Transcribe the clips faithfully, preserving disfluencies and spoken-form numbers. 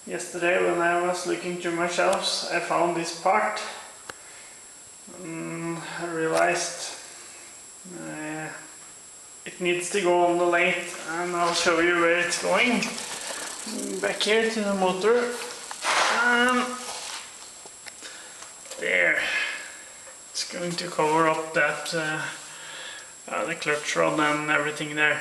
Yesterday when I was looking through my shelves, I found this part. Um, I realized uh, it needs to go on the lathe, and I'll show you where it's going. Back here to the motor. Um, there. It's going to cover up that uh, uh, the clutch rod and everything there.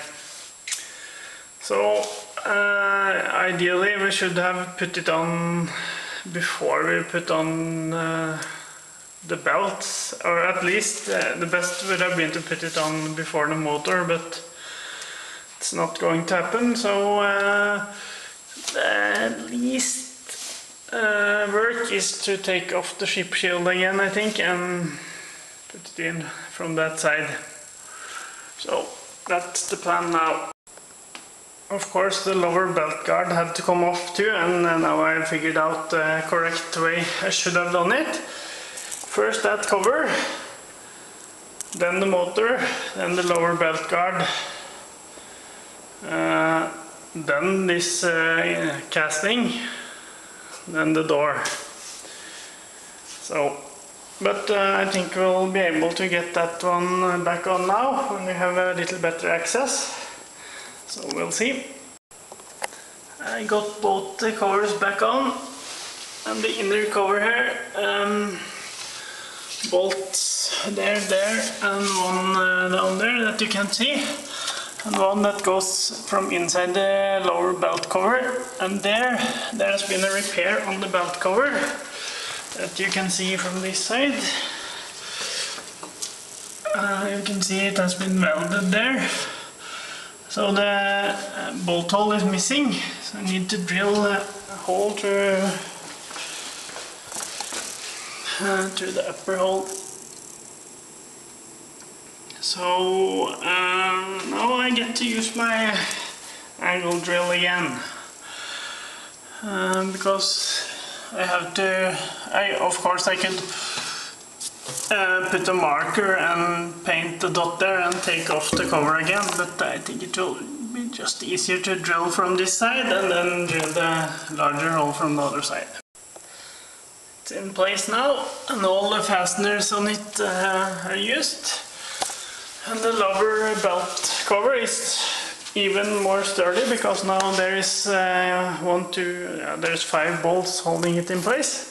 So uh, ideally we should have put it on before we put on uh, the belts, or at least uh, the best would have been to put it on before the motor, but it's not going to happen. So uh, the least uh, work is to take off the ship shield again, I think, and put it in from that side. So that's the plan now. Of course, the lower belt guard had to come off too, and now I figured out the correct way I should have done it. First that cover, then the motor, then the lower belt guard, uh, then this uh, casting, then the door. So, but uh, I think we'll be able to get that one back on now when we have a little better access. So we'll see. I got both the covers back on, and the inner cover here, um, bolts there, there, and one uh, down there that you can see, and one that goes from inside the lower belt cover. And there, there has been a repair on the belt cover that you can see from this side. Uh, you can see it has been welded there. So the uh, bolt hole is missing, so I need to drill a hole to, uh, to the upper hole. So uh, now I get to use my angle drill again, uh, because I have to, I, of course I could Uh, put a marker and paint the dot there and take off the cover again, but I think it will be just easier to drill from this side and then drill the larger hole from the other side. It's in place now, and all the fasteners on it uh, are used, and the lower belt cover is even more sturdy because now there is uh, one, two, uh, there's five bolts holding it in place.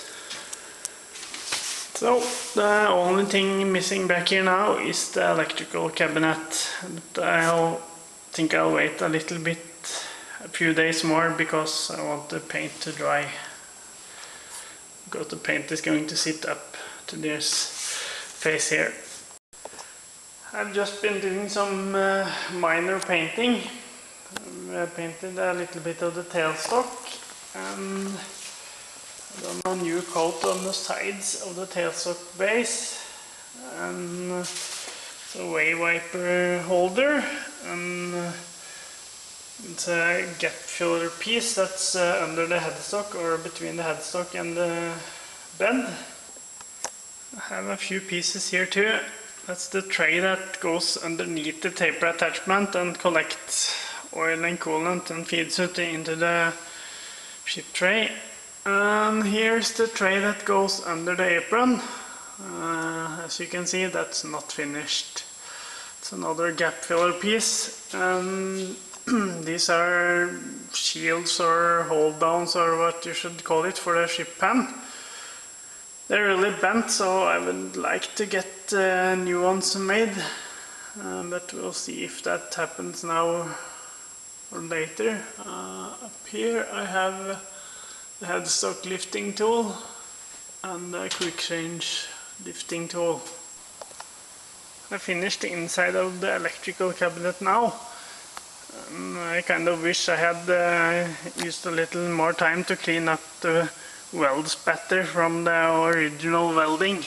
So the only thing missing back here now is the electrical cabinet. But I think I'll wait a little bit, a few days more, because I want the paint to dry. Because the paint is going to sit up to this face here. I've just been doing some uh, minor painting. I painted a little bit of the tailstock, and done a new coat on the sides of the tailstock base, and uh, the wave wiper holder, and uh, it's a gap filler piece that's uh, under the headstock, or between the headstock and the bed. I have a few pieces here too. That's the tray that goes underneath the taper attachment and collects oil and coolant and feeds it into the ship tray. And here's the tray that goes under the apron. Uh, as you can see, that's not finished. It's another gap filler piece. And these are shields or hold downs, or what you should call it, for the ship pan. They're really bent, so I would like to get uh, new ones made. Uh, but we'll see if that happens now or later. Uh, up here I have the headstock lifting tool and the quick change lifting tool. I finished the inside of the electrical cabinet now. Um, I kind of wish I had uh, used a little more time to clean up the weld spatter from the original welding.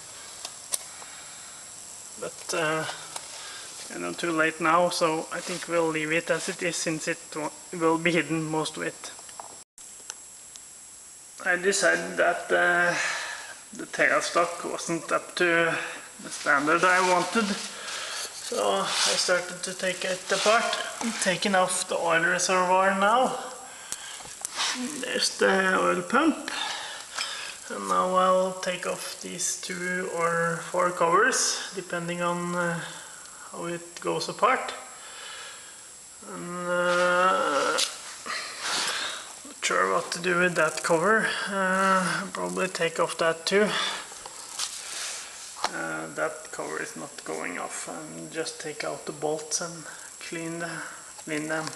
But uh, it's kind of too late now, so I think we'll leave it as it is, since it will be hidden, most of it. I decided that uh, the tailstock wasn't up to the standard I wanted, so I started to take it apart. I'm taking off the oil reservoir now, There's the oil pump. And now I'll take off these two or four covers, depending on uh, how it goes apart. And uh, not sure what to do with that cover. Uh, I'll probably take off that too. Uh, that cover is not going off, and just take out the bolts and clean, the, clean them.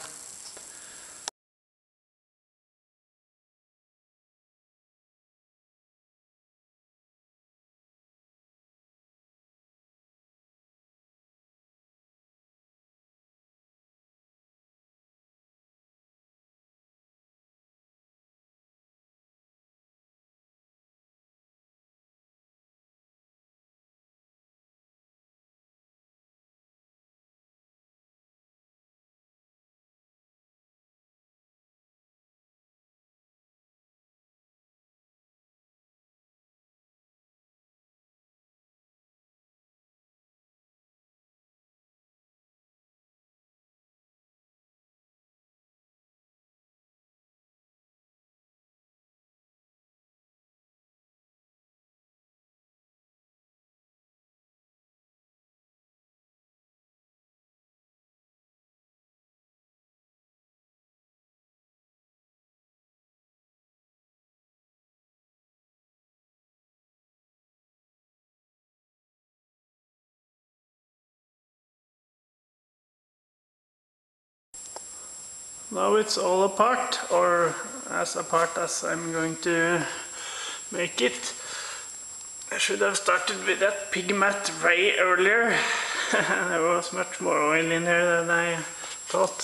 Now it's all apart, or as apart as I'm going to make it. I should have started with that pig mat way earlier. There was much more oil in here than I thought.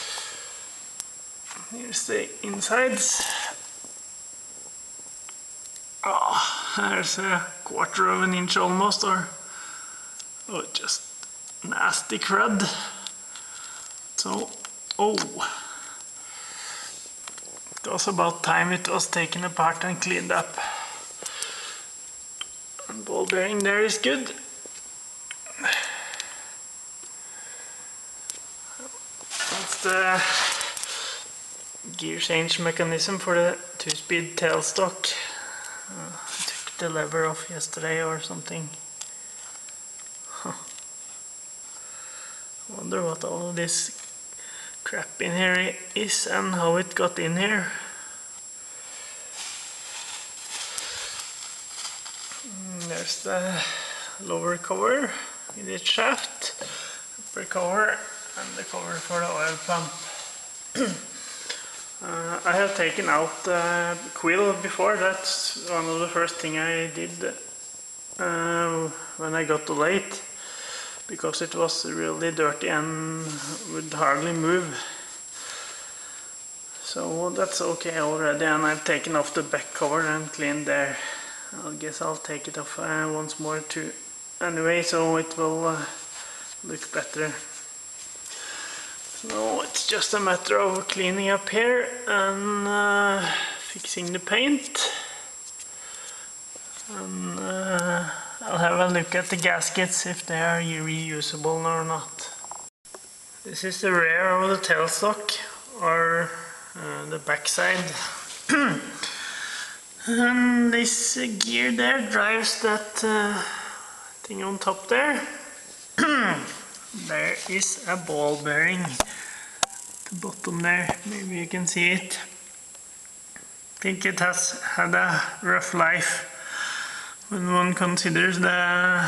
Here's the insides. Oh, there's a quarter of an inch almost, or oh, just nasty crud. So, oh. It was about time it was taken apart and cleaned up. And ball bearing there is good. That's the gear change mechanism for the two-speed tailstock. Uh, I took the lever off yesterday or something. Huh. I wonder what all of this crap in here is and how it got in here. And there's the lower cover with its shaft, upper cover, and the cover for the oil pump. uh, I have taken out the quill before. That's one of the first thing I did uh, when I got the lathe, because it was really dirty and would hardly move. So that's okay already, and I've taken off the back cover and cleaned there. I guess I'll take it off uh, once more too anyway, so it will uh, look better. So it's just a matter of cleaning up here and uh, fixing the paint. And uh, I'll have a look at the gaskets, if they are reusable or not. This is the rear of the tailstock, or uh, the backside. And this uh, gear there drives that uh, thing on top there. There is a ball bearing at the bottom there, maybe you can see it. I think it has had a rough life when one considers the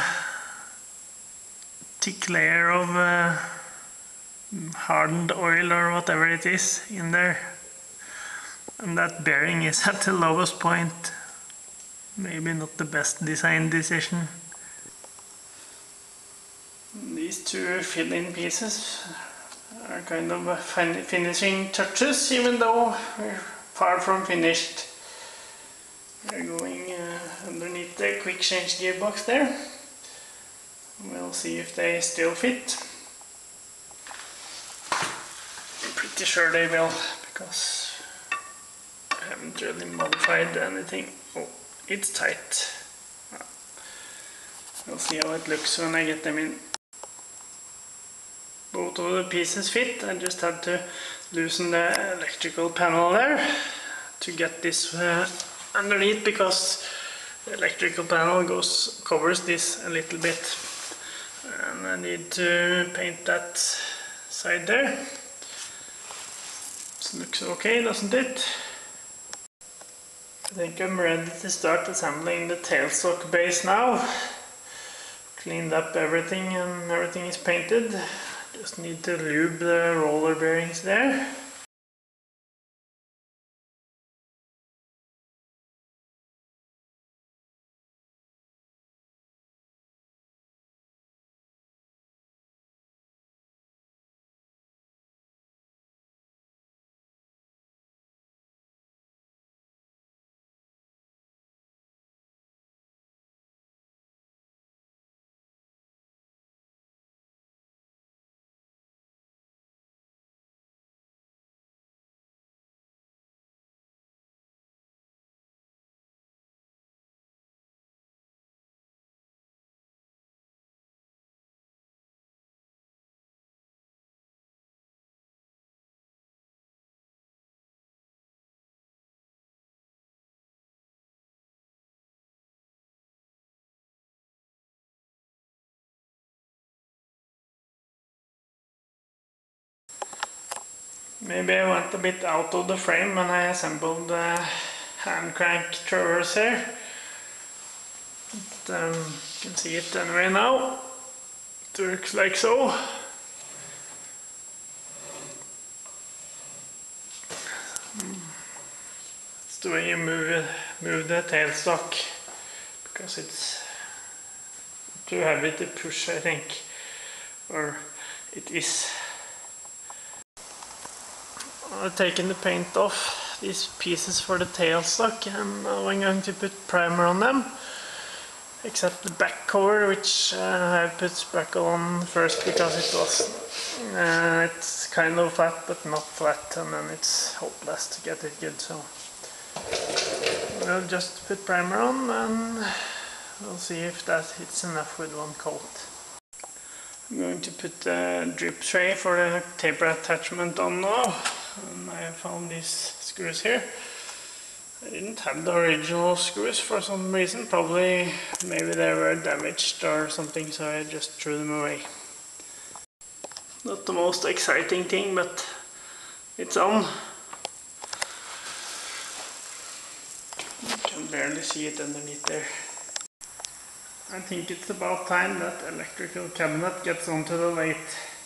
thick layer of uh, hardened oil or whatever it is in there. And that bearing is at the lowest point. Maybe not the best design decision. These two fill-in pieces are kind of fin finishing touches, even though we're far from finished. We're going uh, underneath the quick change gearbox there. We'll see if they still fit. I'm pretty sure they will, because I haven't really modified anything. Oh, it's tight. We'll see how it looks when I get them in. Both of the pieces fit. I just had to loosen the electrical panel there. to get this uh, underneath, because the electrical panel goes covers this a little bit, and I need to paint that side there. This looks okay, doesn't it? I think I'm ready to start assembling the tailstock base now. Cleaned up everything and everything is painted. Just need to lube the roller bearings there. Maybe I went a bit out of the frame when I assembled the hand crank traverse here. But, um, you can see it anyway now. It works like so. That's the way you move it, move the tailstock, because it's too heavy to push, I think, or it is. I've taken the paint off these pieces for the tailstock, and now I'm going to put primer on them, except the back cover, which uh, I put spackle on first because it was uh, it's kind of flat but not flat, and then it's hopeless to get it good. So we'll just put primer on and we'll see if that hits enough with one coat. I'm going to put the drip tray for the taper attachment on now. And I found these screws here. I didn't have the original screws for some reason. Probably maybe they were damaged or something, so I just threw them away. Not the most exciting thing, but it's on. You can barely see it underneath there. I think it's about time that electrical cabinet gets onto the lathe.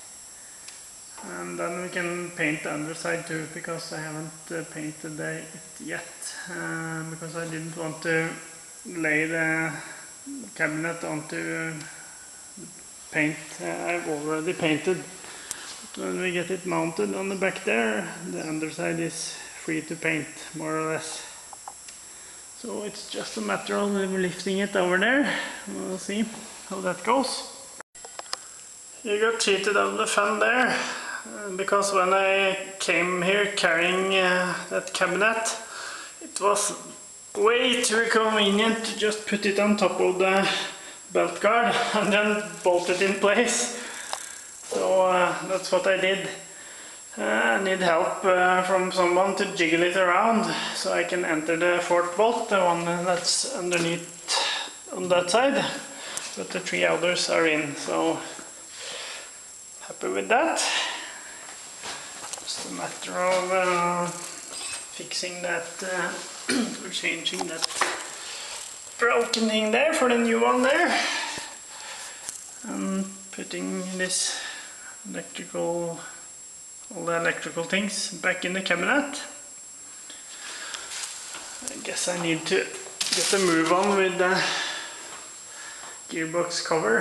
And then we can paint the underside too, because I haven't uh, painted it yet, uh, because I didn't want to lay the cabinet onto the paint uh, I've already painted. But when we get it mounted on the back there, the underside is free to paint, more or less. So it's just a matter of lifting it over there. We'll see how that goes. You got cheated out of the fun there. Because when I came here carrying uh, that cabinet, it was way too convenient to just put it on top of the belt guard and then bolt it in place. So uh, that's what I did. Uh, I need help uh, from someone to jiggle it around so I can enter the fourth bolt, the one that's underneath on that side, but the three others are in, so happy with that. Just a matter of uh, fixing that, uh, or changing that broken thing there for the new one there, and putting this electrical, all the electrical things back in the cabinet. I guess I need to get a move on with the gearbox cover.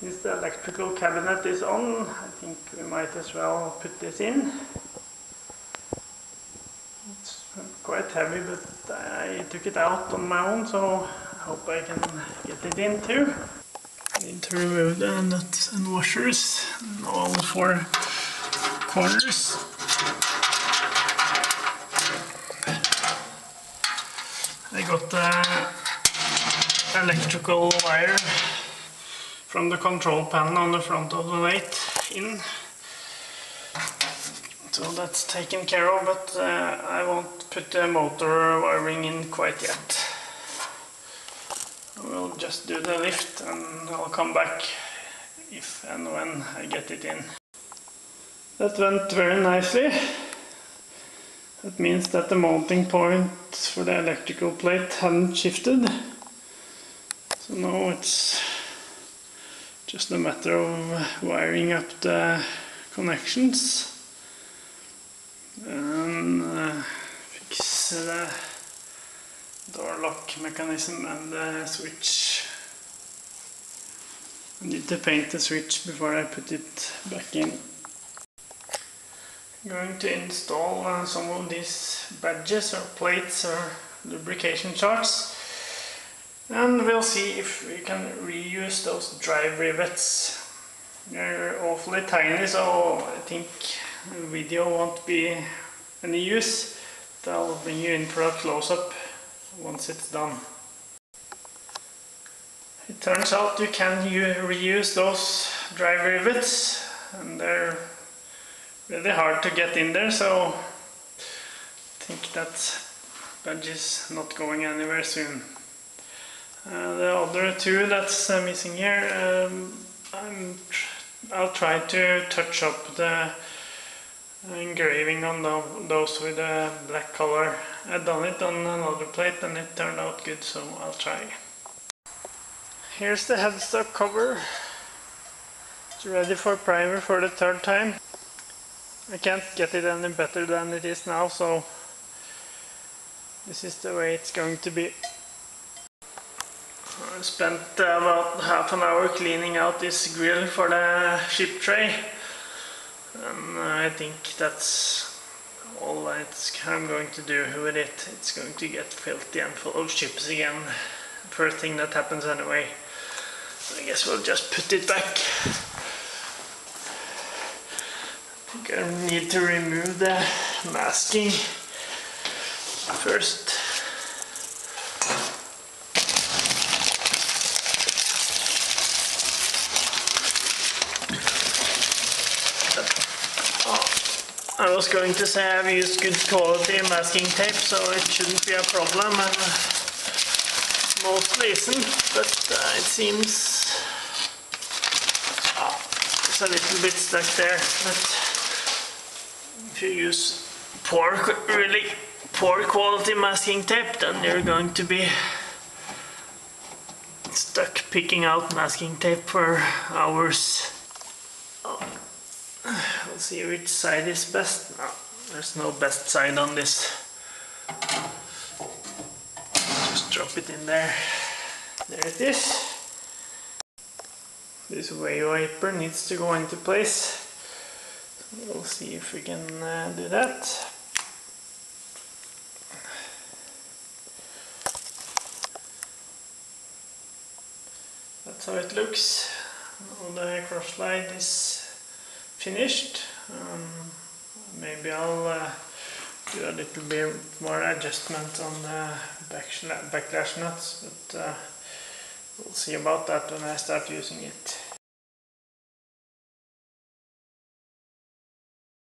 since the electrical cabinet is on, I think we might as well put this in. It's quite heavy, but I took it out on my own, so I hope I can get it in too. I need to remove the nuts and washers and all four corners. I got the electrical wire from the control panel on the front of the lathe in. So that's taken care of, but uh, I won't put the motor wiring in quite yet. We'll just do the lift and I'll come back if and when I get it in. That went very nicely. That means that the mounting point for the electrical plate hadn't shifted. So now it's just a matter of wiring up the connections and uh, fix the door lock mechanism and the switch. I need to paint the switch before I put it back in. I'm going to install uh, some of these badges or plates or lubrication charts, and we'll see if we can reuse those drive rivets. They're awfully tiny, so I think the video won't be any use, but I'll bring you in for a close-up once it's done. It turns out you can reuse those drive rivets, and they're really hard to get in there, so I think that badge is not going anywhere soon. Uh, the other two that's uh, missing here, um, I'm tr I'll try to touch up the engraving on the, those with a black color. I've done it on another plate and it turned out good, so I'll try. Here's the headstock cover. It's ready for primer for the third time. I can't get it any better than it is now, so this is the way it's going to be. I spent uh, about half an hour cleaning out this grill for the ship tray, and I think that's all it's, I'm going to do with it. It's going to get filthy and full of chips again. First thing that happens anyway. I guess we'll just put it back. I think I need to remove the masking first. I was going to say I've used good quality masking tape, so it shouldn't be a problem, and mostly isn't, but uh, it seems oh, it's a little bit stuck there. But if you use poor, really poor quality masking tape, then you're going to be stuck picking out masking tape for hours. We'll see which side is best. No, there's no best side on this. Just drop it in there. There it is. This wave wiper needs to go into place. We'll see if we can uh, do that. That's how it looks. Now the cross slide is finished. Um, maybe I'll uh, do a little bit more adjustment on the backlash nuts, but uh, we'll see about that when I start using it.